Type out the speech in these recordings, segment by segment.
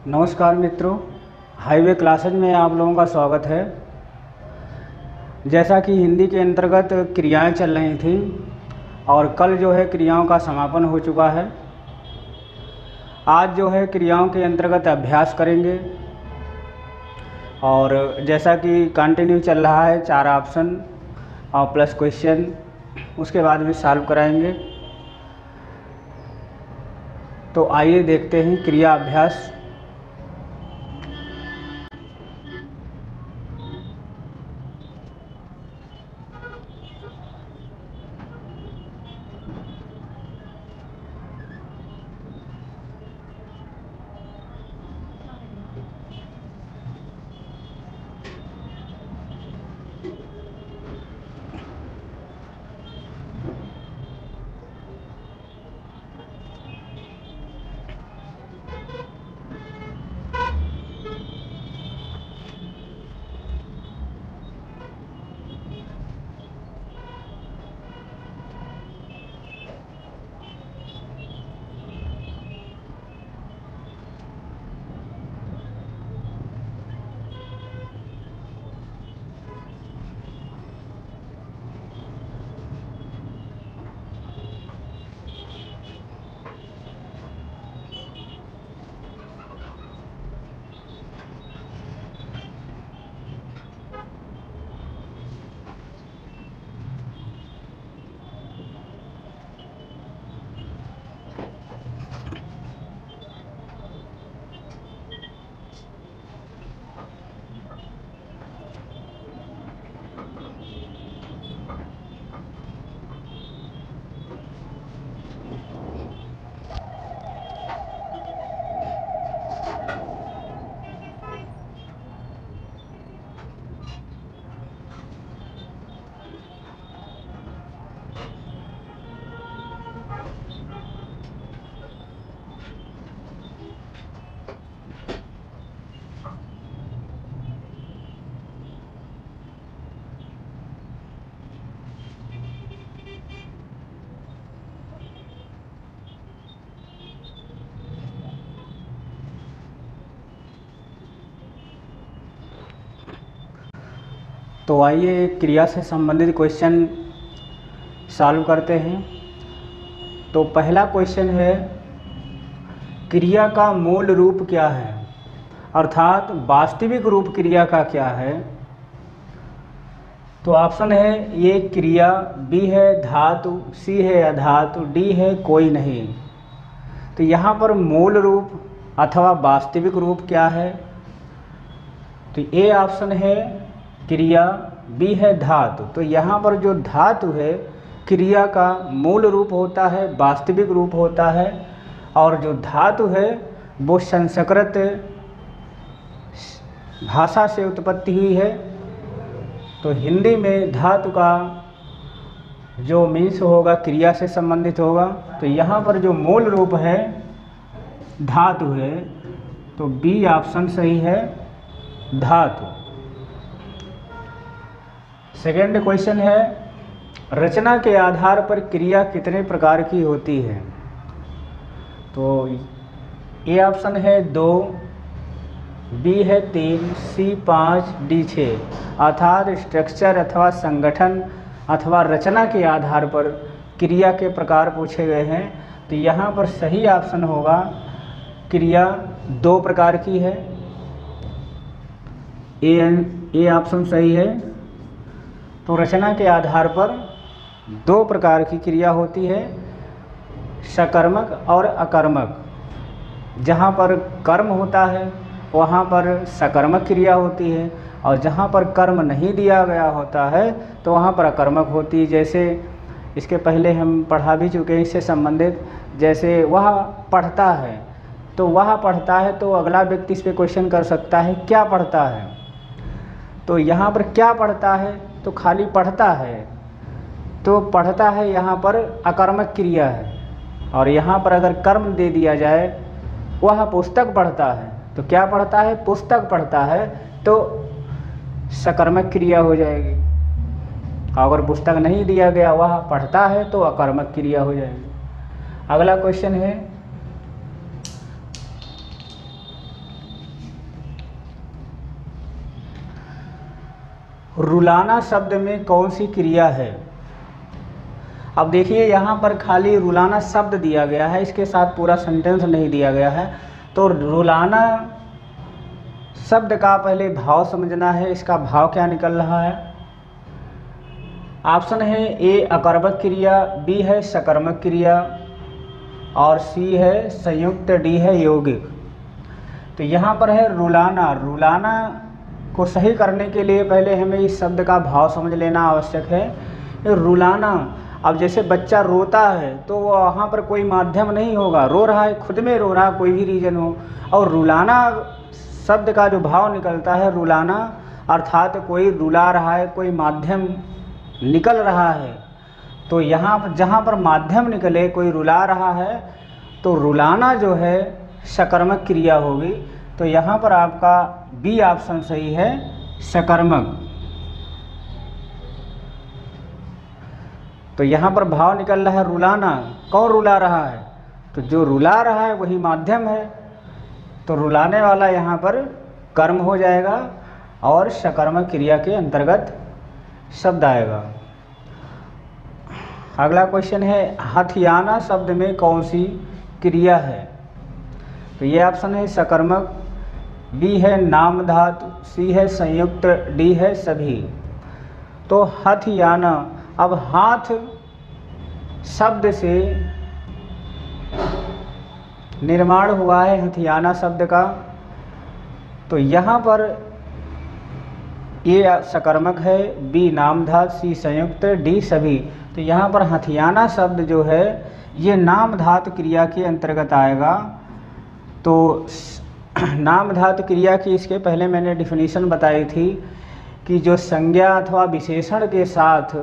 नमस्कार मित्रों, highway classes में आप लोगों का स्वागत है। जैसा कि हिंदी के अंतर्गत क्रियाएं चल रही थी और कल जो है क्रियाओं का समापन हो चुका है। आज जो है क्रियाओं के अंतर्गत अभ्यास करेंगे और जैसा कि कंटिन्यू चल रहा है 4 ऑप्शन और प्लस क्वेश्चन, उसके बाद में सॉल्व कराएंगे। तो आइए देखते हैं क्रिया अभ्यास। तो आइए क्रिया से संबंधित क्वेश्चन सॉल्व करते हैं। तो पहला क्वेश्चन है, क्रिया का मूल रूप क्या है, अर्थात वास्तविक रूप क्रिया का क्या है। तो ऑप्शन है ये क्रिया, बी है धातु, सी है अधातु, डी है कोई नहीं। तो यहाँ पर मूल रूप अथवा वास्तविक रूप क्या है। तो ए ऑप्शन है क्रिया, बी है धातु। तो यहाँ पर जो धातु है क्रिया का मूल रूप होता है, वास्तविक रूप होता है, और जो धातु है वो संस्कृत भाषा से उत्पत्ति हुई है। तो हिंदी में धातु का जो मीन्स होगा क्रिया से संबंधित होगा। तो यहाँ पर जो मूल रूप है धातु है, तो बी ऑप्शन सही है, धातु। सेकेंड क्वेश्चन है, रचना के आधार पर क्रिया कितने प्रकार की होती है। तो ए ऑप्शन है 2, बी है 3, सी 5, डी 6। अर्थात स्ट्रक्चर अथवा संगठन अथवा रचना के आधार पर क्रिया के प्रकार पूछे गए हैं। तो यहाँ पर सही ऑप्शन होगा क्रिया 2 प्रकार की है, ए ऑप्शन सही है। तो रचना के आधार पर 2 प्रकार की क्रिया होती है, सकर्मक और अकर्मक। जहाँ पर कर्म होता है वहाँ पर सकर्मक क्रिया होती है, और जहाँ पर कर्म नहीं दिया गया होता है तो वहाँ पर अकर्मक होती है। जैसे इसके पहले हम पढ़ा भी चुके हैं इससे संबंधित। जैसे वह पढ़ता है, तो वह पढ़ता है, तो अगला व्यक्ति इस पर क्वेश्चन कर सकता है क्या पढ़ता है। तो यहाँ पर क्या पढ़ता है, तो खाली पढ़ता है, तो पढ़ता है यहाँ पर अकर्मक क्रिया है। और यहाँ पर अगर कर्म दे दिया जाए, वह पुस्तक पढ़ता है, तो क्या पढ़ता है, पुस्तक पढ़ता है, तो सकर्मक क्रिया हो जाएगी। अगर पुस्तक नहीं दिया गया, वह पढ़ता है, तो अकर्मक क्रिया हो जाएगी। अगला क्वेश्चन है, रुलाना शब्द में कौन सी क्रिया है। अब देखिए यहाँ पर खाली रुलाना शब्द दिया गया है, इसके साथ पूरा सेंटेंस नहीं दिया गया है। तो रुलाना शब्द का पहले भाव समझना है, इसका भाव क्या निकल रहा है। ऑप्शन है ए अकर्मक क्रिया, बी है सकर्मक क्रिया और सी है संयुक्त, डी है यौगिक। तो यहाँ पर है रुलाना। रुलाना को सही करने के लिए पहले हमें इस शब्द का भाव समझ लेना आवश्यक है। रुलाना, अब जैसे बच्चा रोता है तो वहाँ पर कोई माध्यम नहीं होगा, रो रहा है, खुद में रो रहा है, कोई भी रीजन हो। और रुलाना शब्द का जो भाव निकलता है, रुलाना अर्थात कोई रुला रहा है, कोई माध्यम निकल रहा है। तो यहाँ पर जहाँ पर माध्यम निकले, कोई रुला रहा है, तो रुलाना जो है सकर्मक क्रिया होगी। तो यहाँ पर आपका बी ऑप्शन सही है, सकर्मक। तो यहाँ पर भाव निकल रहा है रुलाना, कौन रुला रहा है, तो जो रुला रहा है वही माध्यम है। तो रुलाने वाला यहाँ पर कर्म हो जाएगा और सकर्मक क्रिया के अंतर्गत शब्द आएगा। अगला क्वेश्चन है हथियाना शब्द में कौन सी क्रिया है। तो ये ऑप्शन है सकर्मक, बी है नाम धातु, सी है संयुक्त, डी है सभी। तो हथियाना, अब हाथ शब्द से निर्माण हुआ है हथियाना शब्द का। तो यहाँ पर ए सकर्मक है, बी नाम धातु, सी संयुक्त, डी सभी। तो यहाँ पर हथियाना शब्द जो है ये नाम धातु क्रिया के अंतर्गत आएगा। तो नाम धातु क्रिया की इसके पहले मैंने डिफिनीशन बताई थी कि जो संज्ञा अथवा विशेषण के साथ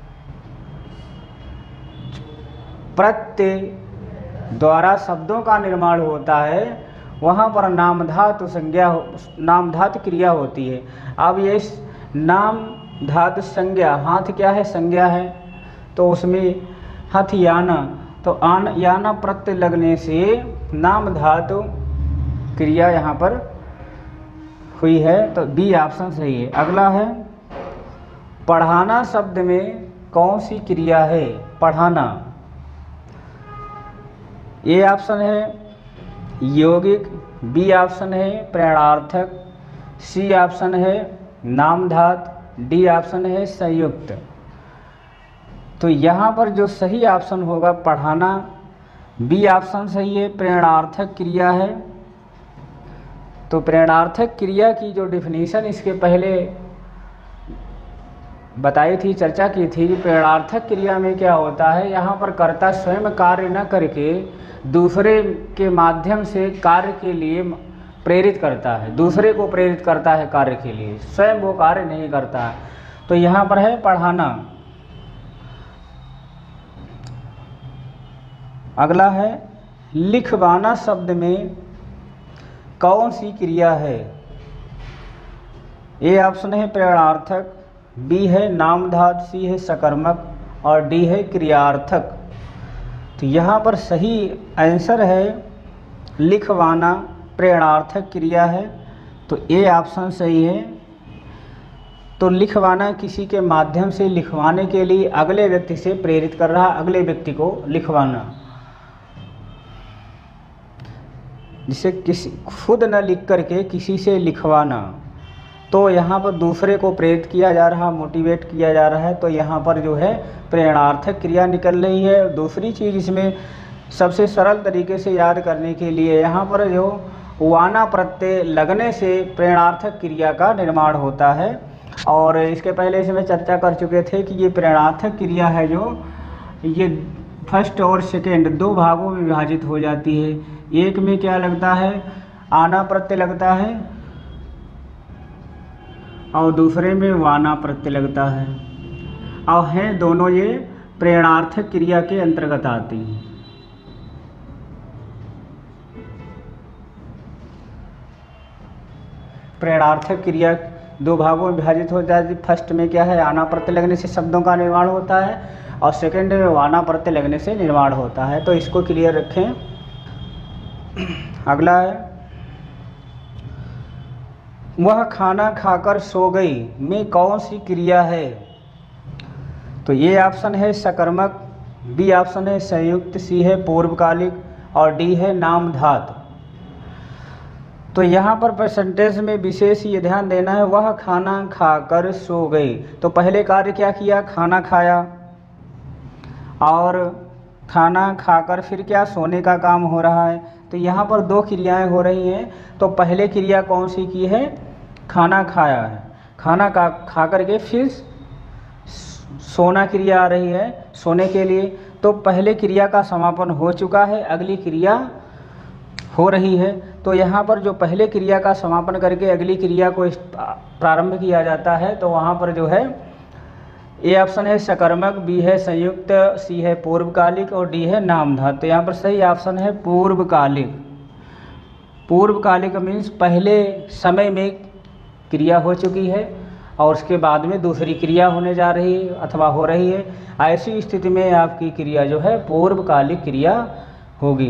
प्रत्यय द्वारा शब्दों का निर्माण होता है, वहाँ पर नाम धातु संज्ञा, नाम धातु क्रिया होती है। अब ये नाम धातु संज्ञा, हाथ क्या है, संज्ञा है, तो उसमें हथियाना, तो आन याना प्रत्यय लगने से नाम धातु क्रिया यहाँ पर हुई है। तो बी ऑप्शन सही है। अगला है पढ़ाना शब्द में कौन सी क्रिया है। पढ़ाना, ए ऑप्शन है यौगिक, बी ऑप्शन है प्रेरणार्थक, सी ऑप्शन है नाम धातु, डी ऑप्शन है संयुक्त। तो यहाँ पर जो सही ऑप्शन होगा पढ़ाना, बी ऑप्शन सही है, प्रेरणार्थक क्रिया है। तो प्रेरणार्थक क्रिया की जो डिफिनीशन इसके पहले बताई थी, चर्चा की थी, प्रेरणार्थक क्रिया में क्या होता है, यहाँ पर कर्ता स्वयं कार्य न करके दूसरे के माध्यम से कार्य के लिए प्रेरित करता है, दूसरे को प्रेरित करता है कार्य के लिए, स्वयं वो कार्य नहीं करता है। तो यहाँ पर है पढ़ाना। अगला है लिखवाना शब्द में कौन सी क्रिया है। ए ऑप्शन है प्रेरणार्थक, बी है नाम धातु, सी है सकर्मक और डी है क्रियार्थक। तो यहाँ पर सही आंसर है लिखवाना, प्रेरणार्थक क्रिया है। तो ए ऑप्शन सही है। तो लिखवाना किसी के माध्यम से लिखवाने के लिए अगले व्यक्ति से प्रेरित कर रहा, अगले व्यक्ति को लिखवाना, जिसे किसी खुद न लिख करके किसी से लिखवाना। तो यहाँ पर दूसरे को प्रेरित किया जा रहा, मोटिवेट किया जा रहा है। तो यहाँ पर जो है प्रेरणार्थक क्रिया निकल रही है। दूसरी चीज़ इसमें सबसे सरल तरीके से याद करने के लिए, यहाँ पर जो वाना प्रत्यय लगने से प्रेरणार्थक क्रिया का निर्माण होता है। और इसके पहले इसमें चर्चा कर चुके थे कि ये प्रेरणार्थक क्रिया है जो ये फर्स्ट और सेकेंड दो भागों में विभाजित हो जाती है। एक में क्या लगता है, आना प्रत्यय लगता है और दूसरे में वाना प्रत्यय लगता है, और हैं दोनों ये प्रेरणार्थक क्रिया के अंतर्गत आती हैं। प्रेरणार्थक क्रिया दो भागों में विभाजित हो जाती है। फर्स्ट में क्या है, आना प्रत्यय लगने से शब्दों का निर्माण होता है और सेकेंड में वाना प्रत्यय लगने से निर्माण होता है। तो इसको क्लियर रखें। अगला है वह खाना खाकर सो गई में कौन सी क्रिया है? तो ये ऑप्शन है सकर्मक, बी ऑप्शन है संयुक्त, सी है पूर्वकालिक और डी है नामधात। तो यहाँ पर परसेंटेज में विशेष ये ध्यान देना है, वह खाना खाकर सो गई। तो पहले कार्य क्या किया? खाना खाया, और खाना खाकर फिर क्या? सोने का काम हो रहा है। तो यहाँ पर दो क्रियाएं हो रही हैं। तो पहले क्रिया कौन सी की है? खाना खाया है, खाना खा करके फिर सोना क्रिया आ रही है, सोने के लिए। तो पहले क्रिया का समापन हो चुका है, अगली क्रिया हो रही है। तो यहाँ पर जो पहले क्रिया का समापन करके अगली क्रिया को प्रारंभ किया जाता है, तो वहाँ पर जो है ए ऑप्शन है सकर्मक, बी है संयुक्त, सी है पूर्वकालिक और डी है नामधात। तो यहाँ पर सही ऑप्शन है पूर्वकालिक। पूर्वकालिक मीन्स पहले समय में क्रिया हो चुकी है और उसके बाद में दूसरी क्रिया होने जा रही है अथवा हो रही है। ऐसी स्थिति में आपकी क्रिया जो है पूर्वकालिक क्रिया होगी।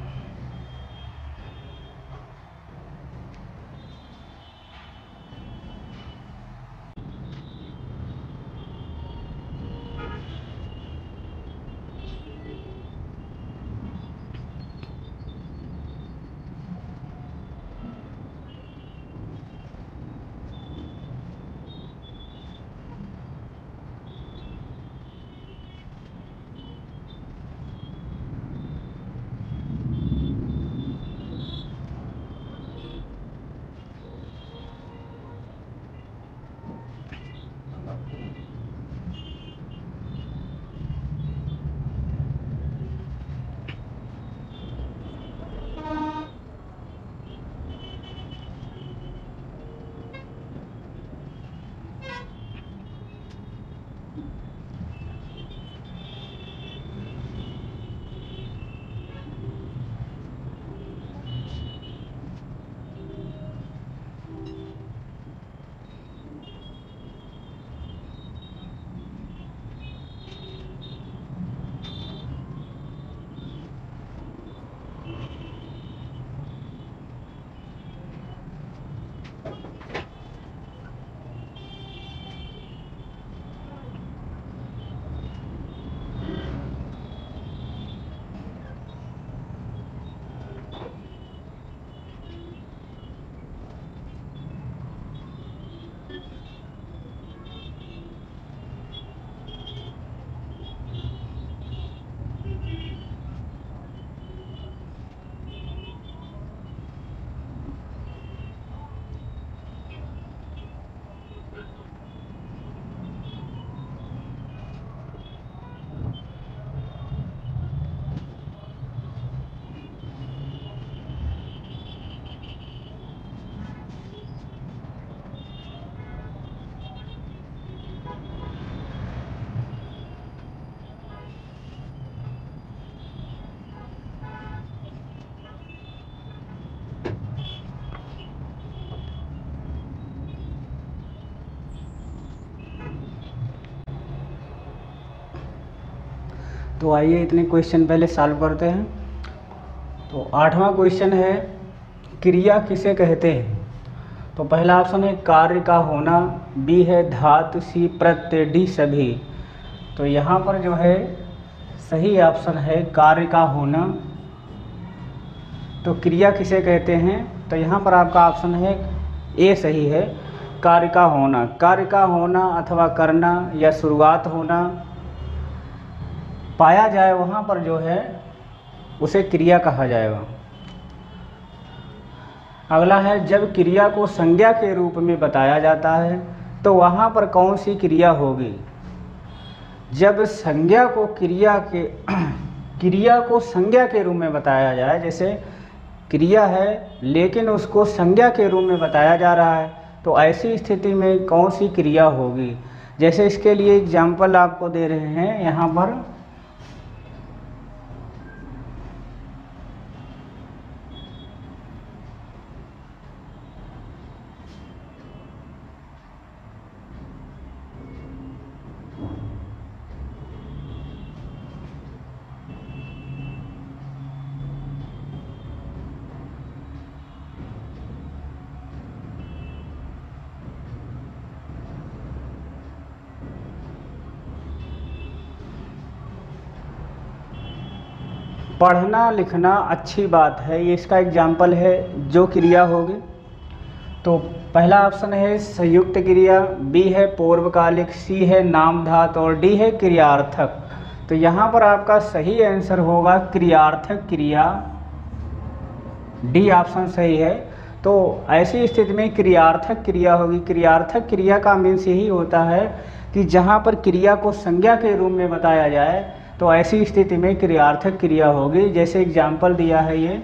तो आइए इतने क्वेश्चन पहले सॉल्व करते हैं। तो 8वां क्वेश्चन है, क्रिया किसे कहते हैं? तो पहला ऑप्शन है कार्य का होना, बी है धातु, सी प्रत्यय, डी सभी। तो यहाँ पर जो है सही ऑप्शन है कार्य का होना। तो क्रिया किसे कहते हैं? तो यहाँ पर आपका ऑप्शन है ए सही है, कार्य का होना। कार्य का होना अथवा करना या शुरुआत होना पाया जाए वहाँ पर जो है उसे क्रिया कहा जाएगा। अगला है जब क्रिया को संज्ञा के रूप में बताया जाता है तो वहाँ पर कौन सी क्रिया होगी? जब संज्ञा को क्रिया को संज्ञा के रूप में बताया जाए, जैसे क्रिया है लेकिन उसको संज्ञा के रूप में बताया जा रहा है, तो ऐसी स्थिति में कौन सी क्रिया होगी? जैसे इसके लिए एग्जाम्पल आपको दे रहे हैं यहाँ पर। पढ़ना लिखना अच्छी बात है, ये इसका एग्जाम्पल है जो क्रिया होगी। तो पहला ऑप्शन है संयुक्त क्रिया, बी है पूर्वकालिक, सी है नामधात और डी है क्रियार्थक। तो यहाँ पर आपका सही आंसर होगा क्रियार्थक क्रिया, डी ऑप्शन सही है। तो ऐसी स्थिति में क्रियार्थक क्रिया होगी। क्रियार्थक क्रिया का मीन्स यही होता है कि जहाँ पर क्रिया को संज्ञा के रूप में बताया जाए, तो ऐसी स्थिति में क्रियार्थक क्रिया होगी। जैसे एग्जाम्पल दिया है ये,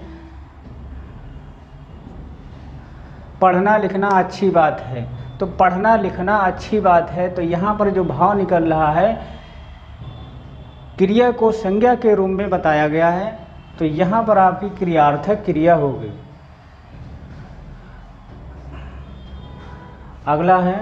पढ़ना लिखना अच्छी बात है। तो पढ़ना लिखना अच्छी बात है, तो यहाँ पर जो भाव निकल रहा है क्रिया को संज्ञा के रूप में बताया गया है, तो यहाँ पर आपकी क्रियार्थक क्रिया होगी। अगला है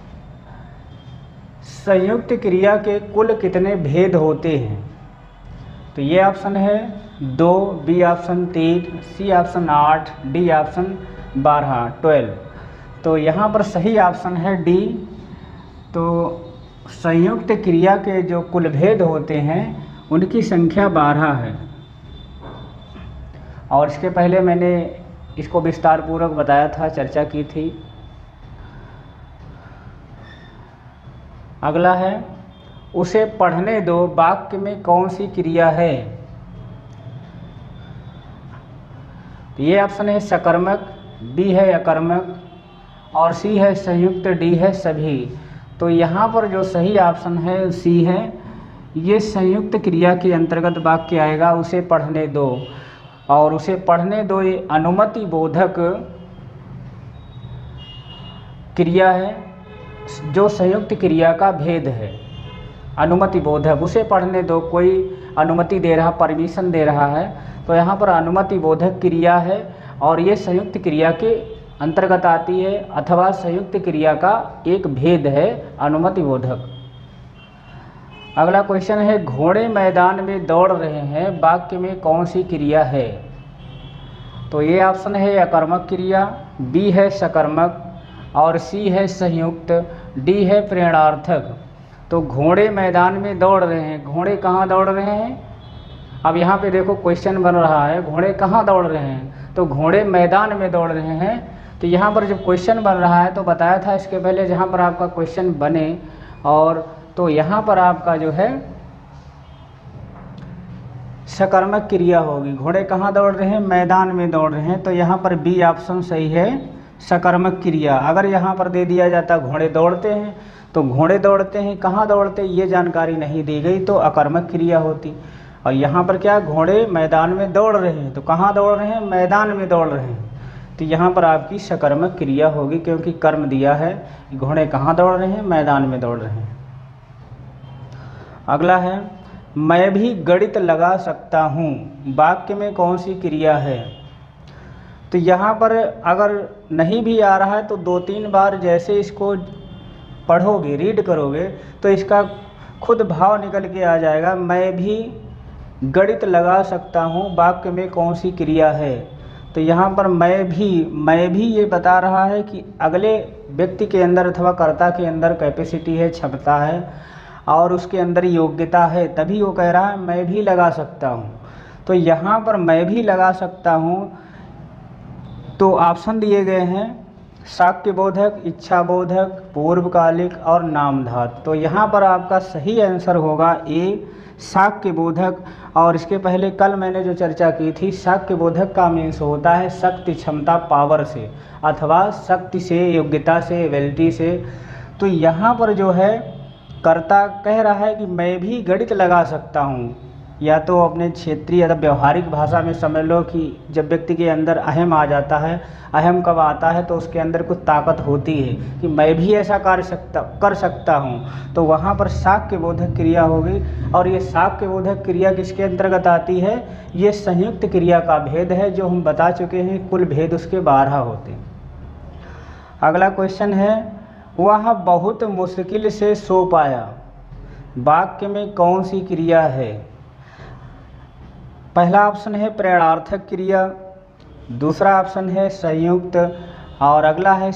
संयुक्त क्रिया के कुल कितने भेद होते हैं। तो ये ऑप्शन है 2, B option 3, C option 8, D option 12। तो यहाँ पर सही ऑप्शन है डी। तो संयुक्त क्रिया के जो कुल भेद होते हैं उनकी संख्या 12 है, और इसके पहले मैंने इसको विस्तार पूर्वक बताया था, चर्चा की थी। अगला है उसे पढ़ने दो वाक्य में कौन सी क्रिया है। तो ये ऑप्शन है सकर्मक, बी है अकर्मक और सी है संयुक्त, डी है सभी। तो यहाँ पर जो सही ऑप्शन है सी है, ये संयुक्त क्रिया के अंतर्गत वाक्य आएगा, उसे पढ़ने दो। और उसे पढ़ने दो ये अनुमति बोधक क्रिया है जो संयुक्त क्रिया का भेद है। अनुमति बोधक, उसे पढ़ने दो, कोई अनुमति दे रहा, परमिशन दे रहा है, तो यहाँ पर अनुमति बोधक क्रिया है और ये संयुक्त क्रिया के अंतर्गत आती है, अथवा संयुक्त क्रिया का एक भेद है अनुमति बोधक। अगला क्वेश्चन है घोड़े मैदान में दौड़ रहे हैं, वाक्य में कौन सी क्रिया है। तो ये ऑप्शन है अकर्मक क्रिया, बी है सकर्मक और सी है संयुक्त, डी है प्रेरणार्थक। तो घोड़े मैदान में दौड़ रहे हैं, घोड़े कहाँ दौड़ रहे हैं। अब यहाँ पे देखो क्वेश्चन बन रहा है घोड़े कहाँ दौड़ रहे हैं, तो घोड़े मैदान में दौड़ रहे हैं। तो यहाँ पर जब क्वेश्चन बन रहा है तो बताया था इसके पहले जहाँ पर आपका क्वेश्चन बने, और तो यहाँ पर आपका जो है सकर्मक क्रिया होगी। घोड़े कहाँ दौड़ रहे हैं, मैदान में दौड़ रहे हैं, तो यहाँ पर बी ऑप्शन सही है सकर्मक क्रिया। अगर यहाँ पर दे दिया जाता घोड़े दौड़ते हैं, तो घोड़े दौड़ते हैं कहाँ दौड़ते ये जानकारी नहीं दी गई तो अकर्मक क्रिया होती। और यहाँ पर क्या, घोड़े मैदान में दौड़ रहे हैं, तो कहाँ दौड़ रहे हैं, मैदान में दौड़ रहे हैं, तो यहाँ पर आपकी सकर्मक क्रिया होगी, क्योंकि कर्म दिया है घोड़े कहाँ दौड़ रहे हैं, मैदान में दौड़ रहे हैं। अगला है मैं भी गणित लगा सकता हूँ, वाक्य में कौन सी क्रिया है। तो यहाँ पर अगर नहीं भी आ रहा है तो 2-3 बार जैसे इसको पढ़ोगे, रीड करोगे, तो इसका खुद भाव निकल के आ जाएगा। मैं भी गणित लगा सकता हूँ, वाक्य में कौन सी क्रिया है। तो यहाँ पर मैं भी ये बता रहा है कि अगले व्यक्ति के अंदर अथवा कर्ता के अंदर कैपेसिटी है, क्षमता है और उसके अंदर योग्यता है, तभी वो कह रहा है मैं भी लगा सकता हूँ। तो यहाँ पर मैं भी लगा सकता हूँ, तो ऑप्शन दिए गए हैं साक्ष्य बोधक, इच्छा बोधक, पूर्वकालिक और नामधात। तो यहाँ पर आपका सही आंसर होगा ए साक्ष्य बोधक। और इसके पहले कल मैंने जो चर्चा की थी, साक्ष्य बोधक का मीन्स होता है शक्ति, क्षमता, पावर से अथवा शक्ति से, योग्यता से, एबिलिटी से। तो यहाँ पर जो है कर्ता कह रहा है कि मैं भी गणित लगा सकता हूँ, या तो अपने क्षेत्रीय या व्यवहारिक भाषा में समझ लो कि जब व्यक्ति के अंदर अहम आ जाता है, अहम कब आता है तो उसके अंदर कुछ ताकत होती है कि मैं भी ऐसा कर सकता हूँ, तो वहाँ पर साक्ष्य बोधक क्रिया होगी। और ये साक्ष्य बोधक क्रिया किसके अंतर्गत आती है, ये संयुक्त क्रिया का भेद है, जो हम बता चुके हैं, कुल भेद उसके 12 होते हैं। अगला क्वेश्चन है वह बहुत मुश्किल से सो पाया, वाक्य में कौन सी क्रिया है। पहला ऑप्शन है प्रेरणार्थक क्रिया, दूसरा ऑप्शन है संयुक्त और अगला है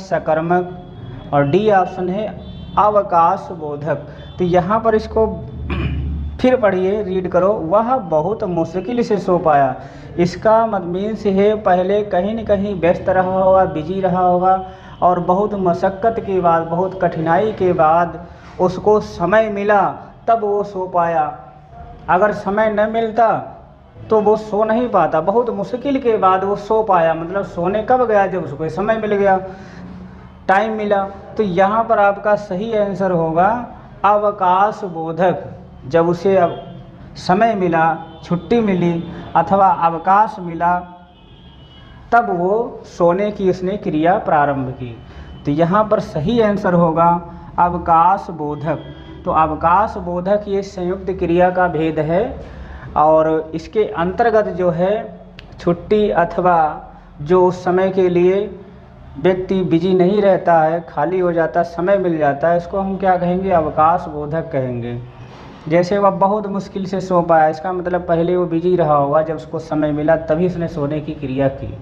सकर्मक और डी ऑप्शन है अवकाश बोधक। तो यहाँ पर इसको फिर पढ़िए, रीड करो। वह बहुत मुश्किल से सो पाया। इसका मीन्स है पहले कहीं न कहीं व्यस्त रहा होगा, बिजी रहा होगा, और बहुत मशक्क़त के बाद, बहुत कठिनाई के बाद उसको समय मिला, तब वो सो पाया। अगर समय न मिलता तो वो सो नहीं पाता। बहुत मुश्किल के बाद वो सो पाया, मतलब सोने कब गया? जब उसको समय मिल गया, टाइम मिला। तो यहाँ पर आपका सही आंसर होगा अवकाश बोधक। जब उसे अब समय मिला, छुट्टी मिली अथवा अवकाश मिला, तब वो सोने की उसने क्रिया प्रारंभ की। तो यहाँ पर सही आंसर होगा अवकाश बोधक। तो अवकाश बोधक ये संयुक्त क्रिया का भेद है, और इसके अंतर्गत जो है छुट्टी अथवा जो उस समय के लिए व्यक्ति बिजी नहीं रहता है, खाली हो जाता, समय मिल जाता है, इसको हम क्या कहेंगे? अवकाश बोधक कहेंगे। जैसे वह बहुत मुश्किल से सो पाया, इसका मतलब पहले वो बिजी रहा होगा, जब उसको समय मिला तभी उसने सोने की क्रिया की।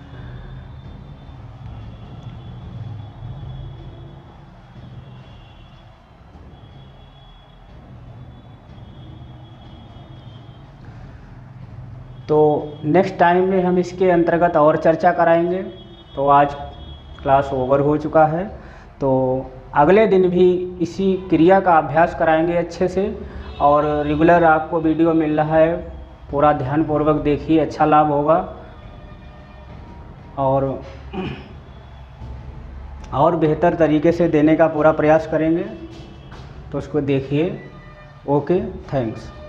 तो नेक्स्ट टाइम में हम इसके अंतर्गत और चर्चा कराएंगे। तो आज क्लास ओवर हो चुका है, तो अगले दिन भी इसी क्रिया का अभ्यास कराएंगे अच्छे से, और रेगुलर आपको वीडियो मिल रहा है, पूरा ध्यानपूर्वक देखिए, अच्छा लाभ होगा। और बेहतर तरीके से देने का पूरा प्रयास करेंगे, तो उसको देखिए। Okay, thanks.